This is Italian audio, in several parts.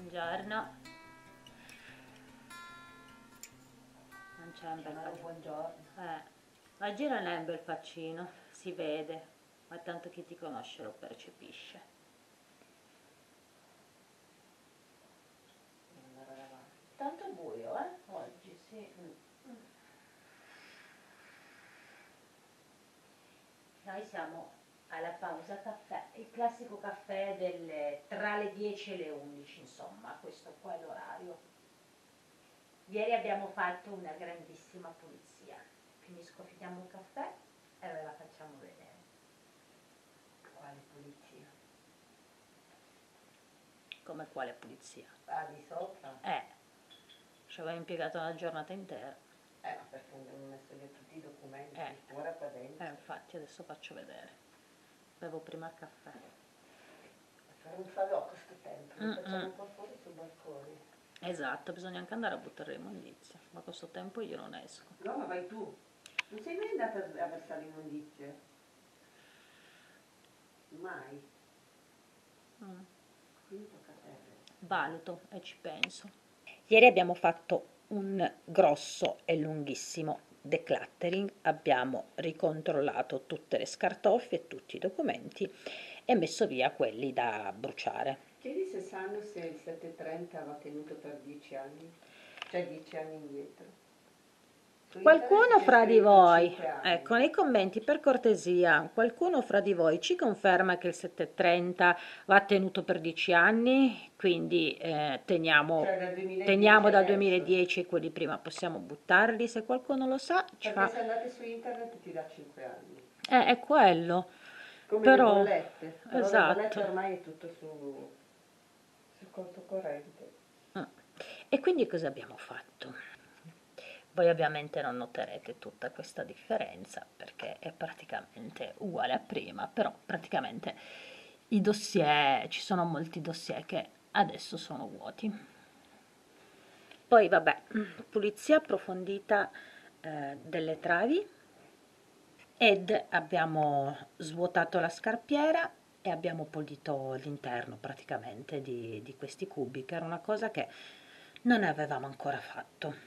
Buongiorno. Non c'è un bel faccino. Buongiorno. Oggi non è un bel faccino, si vede, ma tanto chi ti conosce lo percepisce. Tanto è buio, oggi, sì. Noi siamo alla pausa caffè, il classico caffè tra le 10 e le 11, insomma, questo qua è l'orario. Ieri abbiamo fatto una grandissima pulizia, quindi scoffidiamo il caffè e ve la facciamo vedere. Quale pulizia? Come quale pulizia? Ah, di sopra? Ci avevo impiegato una giornata intera. Ma perché abbiamo messo via tutti i documenti, ora qua dentro. Infatti adesso faccio vedere. Bevo prima il caffè. Fare un falò a questo tempo, lo facciamo un po' fuori sul balcone. Esatto, bisogna anche andare a buttare l'immondizia, ma a questo tempo io non esco. No, ma vai tu. Non sei mai andata a versare l'immondizia? Mai. Quindi tocca a te. Valuto e ci penso. Ieri abbiamo fatto un grosso e lunghissimo decluttering, abbiamo ricontrollato tutte le scartoffie e tutti i documenti e messo via quelli da bruciare. Chiedi se sanno se il 730 va tenuto per 10 anni, cioè 10 anni indietro. Qualcuno fra di voi, ecco, nei commenti per cortesia, qualcuno fra di voi ci conferma che il 730 va tenuto per 10 anni, quindi teniamo dal 2010 e quelli prima possiamo buttarli, se qualcuno lo sa ci perché fa... se andate su internet ti dà 5 anni. È quello. Come però, le bollette, però esatto. le bollette ormai è tutto sul conto corrente. E quindi cosa abbiamo fatto? Voi ovviamente non noterete tutta questa differenza perché è praticamente uguale a prima, però praticamente i dossier, ci sono molti dossier che adesso sono vuoti. Poi vabbè, pulizia approfondita delle travi ed abbiamo svuotato la scarpiera e abbiamo pulito l'interno praticamente di questi cubi, che era una cosa che non avevamo ancora fatto.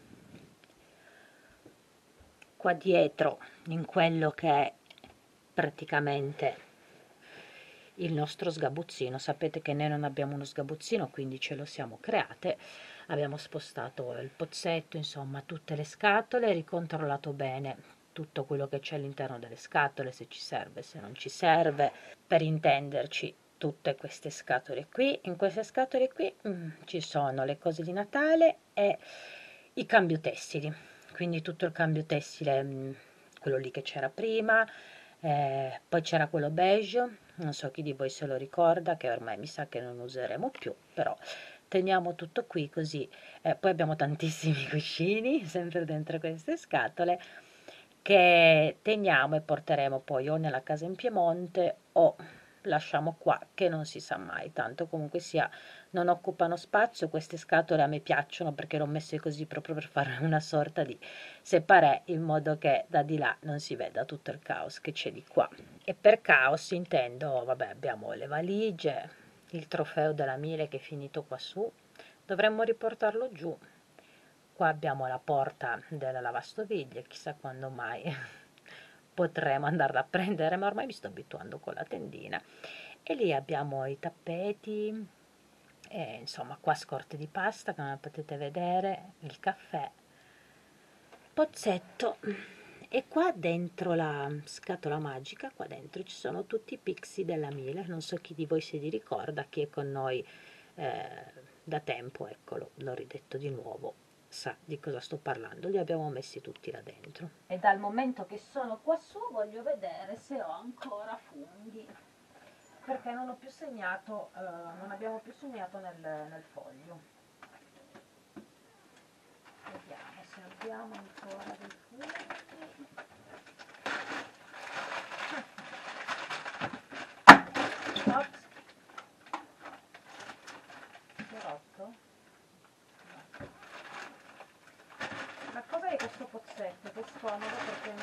Qua dietro, in quello che è praticamente il nostro sgabuzzino, sapete che noi non abbiamo uno sgabuzzino, quindi ce lo siamo create, abbiamo spostato il pozzetto, insomma tutte le scatole, ricontrollato bene tutto quello che c'è all'interno delle scatole, se ci serve, se non ci serve, per intenderci tutte queste scatole qui. In queste scatole qui ci sono le cose di Natale e i cambio tessili, quindi tutto il cambio tessile, quello lì che c'era prima, poi c'era quello beige, non so chi di voi se lo ricorda, che ormai mi sa che non useremo più, però teniamo tutto qui così. Poi abbiamo tantissimi cuscini, sempre dentro queste scatole, che teniamo e porteremo poi o nella casa in Piemonte o lasciamo qua, che non si sa mai, tanto comunque sia non occupano spazio. Queste scatole a me piacciono perché l'ho messe così proprio per fare una sorta di separé, in modo che da di là non si veda tutto il caos che c'è di qua. E per caos intendo, vabbè, abbiamo le valigie, il trofeo della Miele che è finito qua su, dovremmo riportarlo giù. Qua abbiamo la porta della lavastoviglie, chissà quando mai potremo andarla a prendere, ma ormai mi sto abituando con la tendina. E lì abbiamo i tappeti, e insomma qua scorte di pasta, come potete vedere, il caffè, pozzetto, e qua dentro la scatola magica, qua dentro ci sono tutti i pixie della Miele. Non so chi di voi si ricorda, chi è con noi da tempo, eccolo, l'ho ridetto di nuovo, sa di cosa sto parlando, li abbiamo messi tutti là dentro. E dal momento che sono qua su voglio vedere se ho ancora funghi, perché non ho più segnato, non abbiamo più segnato nel foglio. Vediamo se abbiamo ancora dei funghi. Ops. Che rotto? La cosa è questo pozzetto che è scomodo perché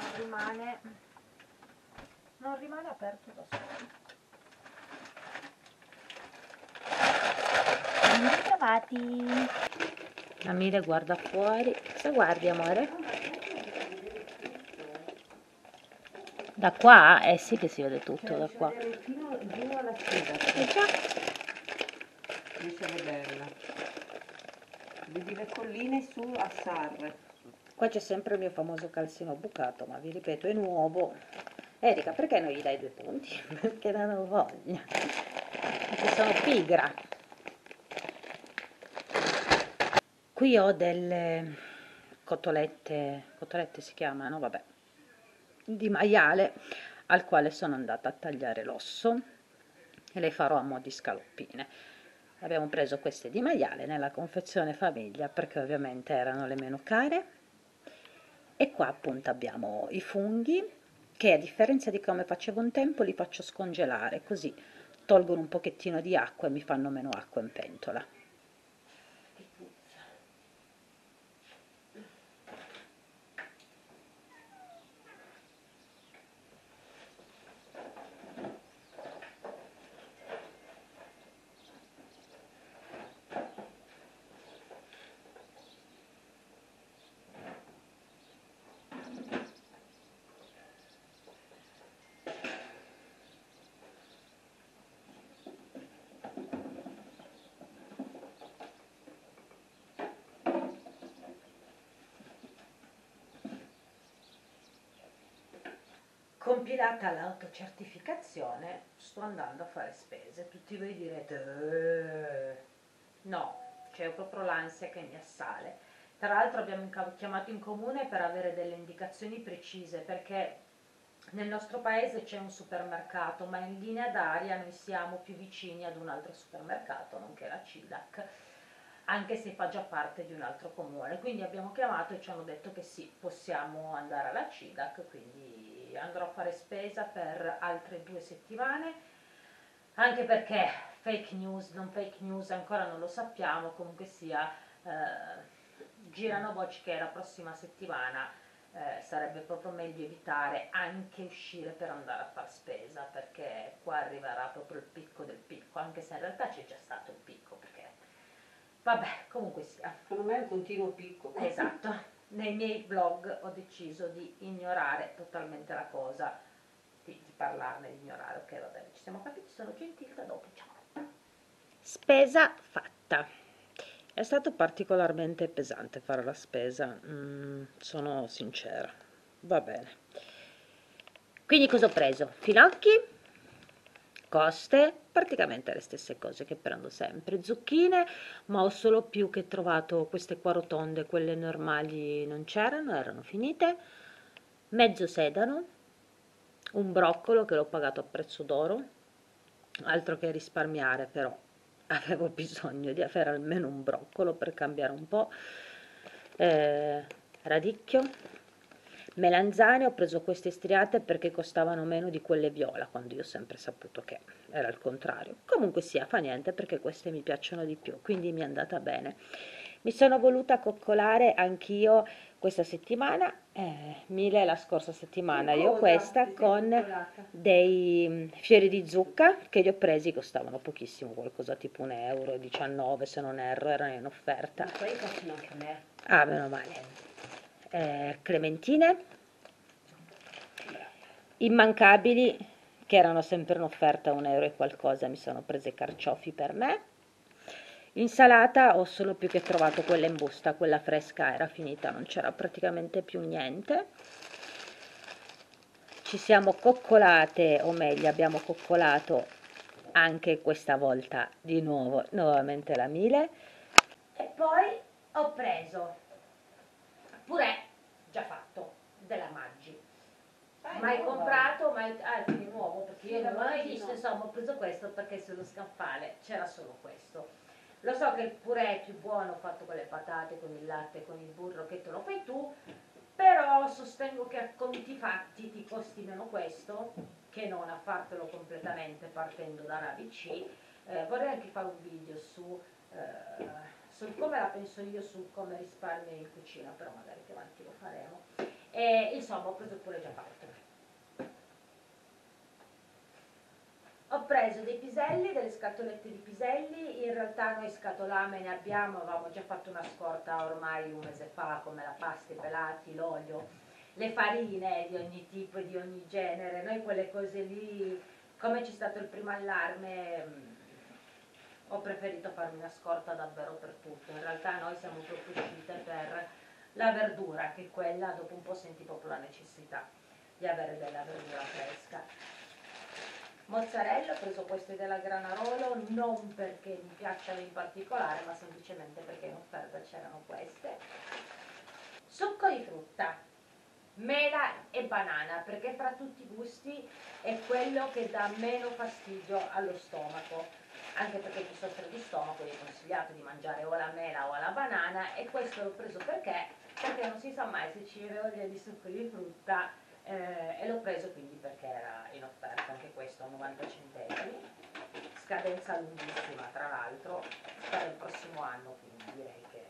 non rimane aperto da solo. ritrovati. La Mile guarda fuori. Cosa guardi, amore? Da qua? Eh sì che si vede tutto da qua. Fino giù alla sera, Già. riesci a vederla. Vedi le colline su a Sarre. Qua c'è sempre il mio famoso calzino bucato, ma vi ripeto, è nuovo. Erika, perché non gli dai 2 punti? Perché non ho voglia. Perché sono pigra. Qui ho delle cotolette si chiamano, vabbè, di maiale, al quale sono andata a tagliare l'osso e le farò a mo' di scaloppine. Abbiamo preso queste di maiale nella confezione famiglia perché ovviamente erano le meno care. E qua appunto abbiamo i funghi che, a differenza di come facevo un tempo, li faccio scongelare, così tolgono un pochettino di acqua e mi fanno meno acqua in pentola. Compilata l'autocertificazione, sto andando a fare spese. Tutti voi direte, no, c'è proprio l'ansia che mi assale. Tra l'altro abbiamo chiamato in comune per avere delle indicazioni precise, perché nel nostro paese c'è un supermercato, ma in linea d'aria noi siamo più vicini ad un altro supermercato, nonché la CIDAC, anche se fa già parte di un altro comune. Quindi abbiamo chiamato e ci hanno detto che sì, possiamo andare alla CIDAC, quindi andrò a fare spesa per altre 2 settimane, anche perché fake news, non fake news, ancora non lo sappiamo, comunque sia, girano voci che la prossima settimana sarebbe proprio meglio evitare anche uscire per andare a far spesa, perché qua arriverà proprio il picco del picco, anche se in realtà c'è già stato il picco, perché vabbè, comunque sia. Secondo me è un continuo picco. Esatto. Nei miei vlog ho deciso di ignorare totalmente la cosa, di parlarne, di ignorare. Ok, va bene, ci siamo capiti, sono gentile, da dopo, ciao. Spesa fatta. È stato particolarmente pesante fare la spesa, sono sincera. Va bene. Quindi cosa ho preso? Finocchi, coste, praticamente le stesse cose che prendo sempre, zucchine, ma ho solo più che trovato queste qua rotonde, quelle normali non c'erano, erano finite, mezzo sedano, un broccolo che l'ho pagato a prezzo d'oro, altro che risparmiare, però avevo bisogno di avere almeno un broccolo per cambiare un po', radicchio, melanzane. Ho preso queste striate perché costavano meno di quelle viola, quando io ho sempre saputo che era il contrario. Comunque sia, fa niente, perché queste mi piacciono di più, quindi mi è andata bene. Mi sono voluta coccolare anch'io questa settimana, Mile la scorsa settimana, io questa con dei fiori di zucca che li ho presi, costavano pochissimo, qualcosa tipo 1,19 € se non erro, erano in offerta. Ma poi piacciono anche a me. Ah, meno male. Clementine immancabili, che erano sempre in offerta 1 € e qualcosa, mi sono prese carciofi per me. Insalata ho solo più che trovato quella in busta, quella fresca era finita, non c'era praticamente più niente. Ci siamo coccolate, o meglio abbiamo coccolato anche questa volta di nuovo, nuovamente la Mile. E poi ho preso purè già fatto della Maggi. Mai comprato, mai, quindi nuovo, perché io non l'ho mai visto, insomma ho preso questo perché sullo scaffale c'era solo questo. Lo so che il purè è più buono fatto con le patate, con il latte, con il burro, che te lo fai tu, però sostengo che a conti fatti ti costi meno questo che non a fartelo completamente partendo da una ABC. Vorrei anche fare un video sul come la penso io, su come risparmio in cucina, però magari più avanti lo faremo. E insomma ho preso il purè già fatto. Ho preso preso dei piselli, delle scatolette di piselli, in realtà noi scatolame ne abbiamo, avevamo già fatto una scorta ormai un mese fa, come la pasta, i pelati, l'olio, le farine di ogni tipo e di ogni genere. Noi quelle cose lì, come c'è stato il primo allarme, ho preferito farmi una scorta davvero per tutto. In realtà noi siamo proprio uscite per la verdura, che quella dopo un po' senti proprio la necessità di avere della verdura fresca. Mozzarella, ho preso queste della Granarolo non perché mi piacciono in particolare, ma semplicemente perché in offerta c'erano queste. Succo di frutta, mela e banana, perché fra tutti i gusti è quello che dà meno fastidio allo stomaco, anche perché chi soffre di stomaco gli è consigliato di mangiare o la mela o la banana, e questo l'ho preso perché non si sa mai se ci viene voglia di succo di frutta, e l'ho preso quindi perché era in offerta anche questo a 90 centesimi, scadenza lunghissima tra l'altro, per il prossimo anno, quindi direi che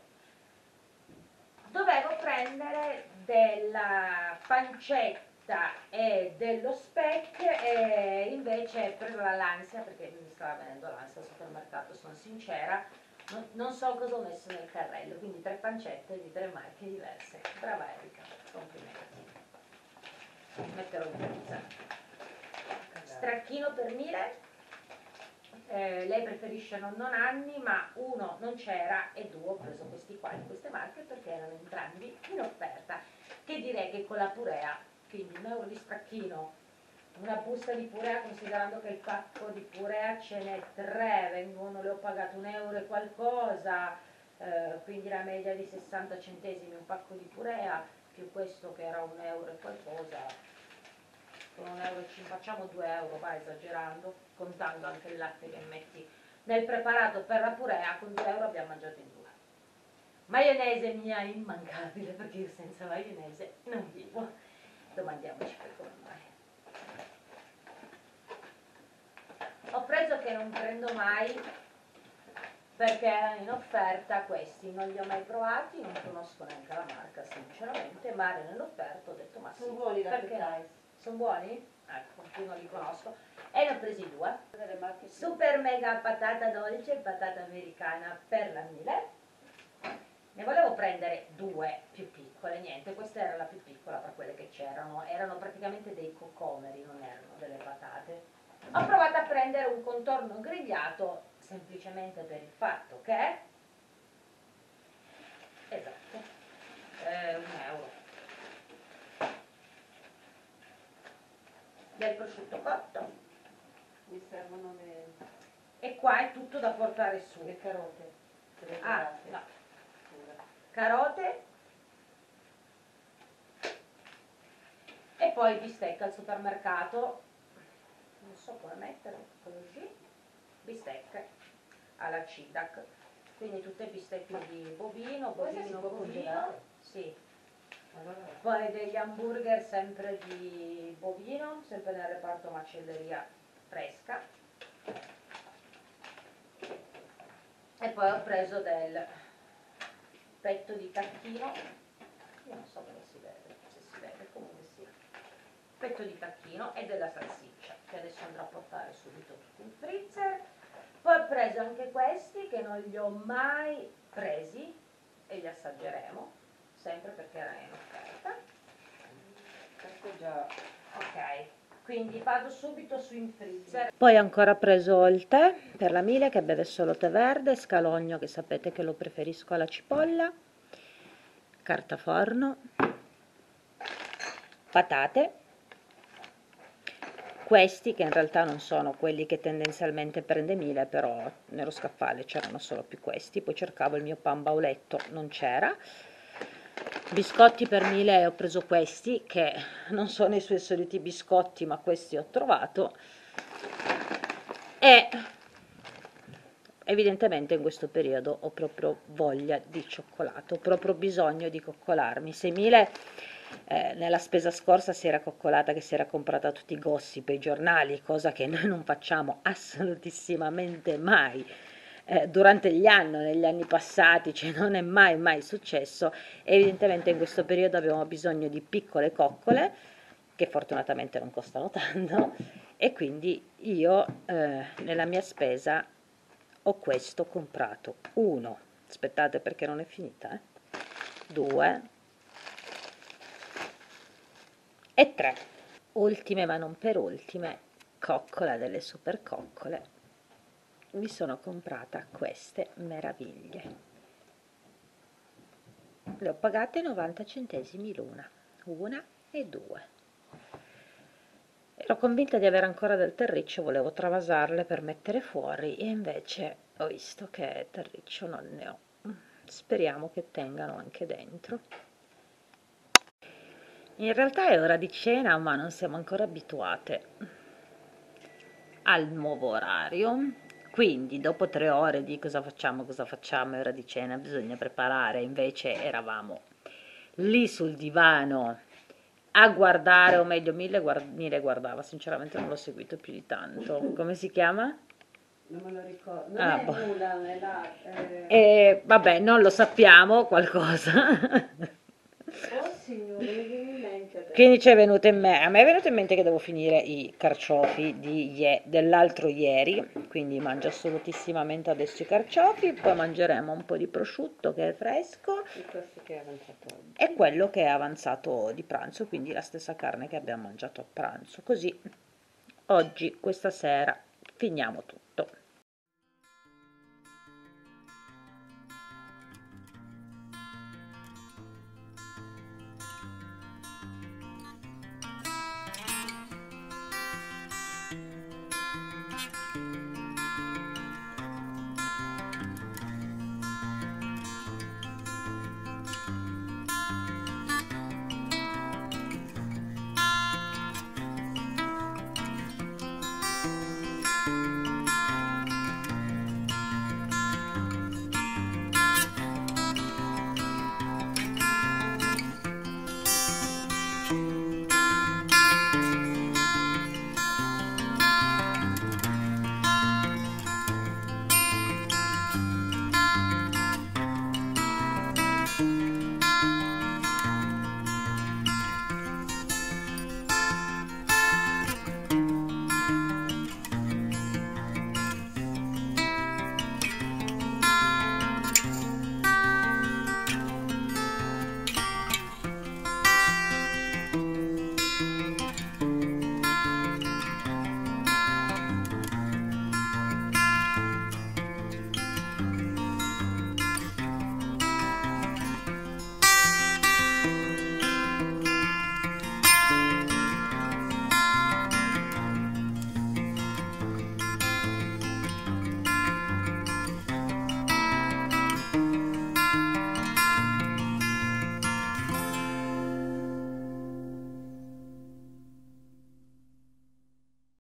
dovevo prendere della pancetta e dello speck, e invece per l'ansia, perché mi stava venendo l'ansia al supermercato, sono sincera, non so cosa ho messo nel carrello, quindi 3 pancette di 3 marche diverse. Brava Erika, complimenti. Metterò in freezer. Stracchino per 1000, lei preferisce nonnanni, ma 1 non c'era e 2 ho preso questi qua di queste marche perché erano entrambi in offerta, che direi che con la purea, quindi 1 euro di stracchino, una busta di purea, considerando che il pacco di purea ce n'è 3, vengono, le ho pagato 1 euro e qualcosa, quindi la media di 60 centesimi un pacco di purea, più questo che era 1 euro e qualcosa, con 1 euro facciamo 2 euro, vai esagerando, contando anche il latte che metti nel preparato per la purea, con 2 euro abbiamo mangiato in 2. Maionese mia immancabile, perché io senza maionese non vivo. Domandiamoci poi come mai. Ho preso, che non prendo mai perché erano in offerta, questi non li ho mai provati, non conosco neanche la marca sinceramente, ma erano in offerta, ho detto ma sì, Sono buoni da perché? Appetize. Sono buoni? Ecco, io non li conosco. E ne ho presi 2. Delle marche Super mega patata dolce e patata americana per la 1000. Ne volevo prendere 2 più piccole, niente, questa era la più piccola tra quelle che c'erano, erano praticamente dei cocomeri, non erano delle patate. Ho provato a prendere un contorno grigliato semplicemente per il fatto che, esatto, 1 euro, del prosciutto cotto, mi servono e qua è tutto da portare su. le carote. Ah, no, carote e poi bistecca al supermercato, non so come mettere, così, bistecche alla Cidac, quindi tutte bistecche di bovino, bovino, sì. Poi degli hamburger sempre di bovino, sempre nel reparto macelleria fresca, e poi ho preso del petto di tacchino, io non so come si vede, se si vede, comunque sia, petto di tacchino e della salsiccia, che adesso andrò a portare subito tutti in freezer. Poi ho preso anche questi, che non li ho mai presi e li assaggeremo, sempre perché erano in offerta. Questo già. Ok, quindi vado subito su in freezer. Poi ho ancora preso il tè per la Mile, che beve solo tè verde, scalogno, che sapete che lo preferisco alla cipolla, carta forno, patate, questi che in realtà non sono quelli che tendenzialmente prende Mile, però nello scaffale c'erano solo più questi, poi cercavo il mio pan bauletto, non c'era. Biscotti per Mile ho preso questi, che non sono i suoi soliti biscotti, ma questi ho trovato, e evidentemente in questo periodo ho proprio voglia di cioccolato, ho proprio bisogno di coccolarmi. Se Mile nella spesa scorsa si era coccolata, che si era comprata tutti i gossip e i giornali, cosa che noi non facciamo assolutissimamente mai. Durante gli anni, negli anni passati, cioè non è mai successo. Evidentemente in questo periodo abbiamo bisogno di piccole coccole, che fortunatamente non costano tanto, e quindi io nella mia spesa ho questo comprato. 1, aspettate perché non è finita, 2 e 3. Ultime ma non per ultime, coccola delle super coccole, mi sono comprata queste meraviglie. Le ho pagate 90 centesimi l'una, una e 2. Ero convinta di avere ancora del terriccio, volevo travasarle per mettere fuori e invece ho visto che terriccio non ne ho. Speriamo che tengano anche dentro. In realtà è ora di cena, ma non siamo ancora abituate al nuovo orario. Quindi dopo 3 ore di cosa facciamo, è ora di cena, bisogna preparare, invece eravamo lì sul divano a guardare, o meglio Mille guardava, sinceramente non l'ho seguito più di tanto. Come si chiama? Non me lo ricordo, non è boh. Mulan, è là. Vabbè, non lo sappiamo, qualcosa. Oh signore, mi viene in mente adesso. Quindi ci è venuto in me, a me è venuto in mente che devo finire i carciofi dell'altro ieri, quindi mangio assolutissimamente adesso i carciofi, poi mangeremo un po' di prosciutto che è fresco E questo che è avanzato oggi. e quello che è avanzato di pranzo, quindi la stessa carne che abbiamo mangiato a pranzo. Così oggi, questa sera, finiamo tutto.